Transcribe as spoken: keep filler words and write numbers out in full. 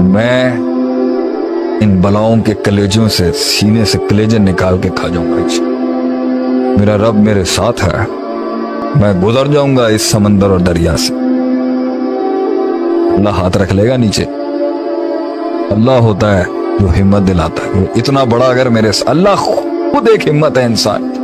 मैं इन बलाओं के कलेजों से सीने से कलेजे निकाल के खा जाऊंगा। मेरा रब मेरे साथ है, मैं गुजर जाऊंगा इस समंदर और दरिया से। अल्लाह हाथ रख लेगा नीचे। अल्लाह होता है जो हिम्मत दिलाता है। वो इतना बड़ा अगर मेरे अल्लाह खुद एक हिम्मत है इंसान।